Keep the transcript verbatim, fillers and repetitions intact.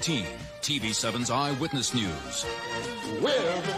eighteen, T V seven's Eyewitness News. We're the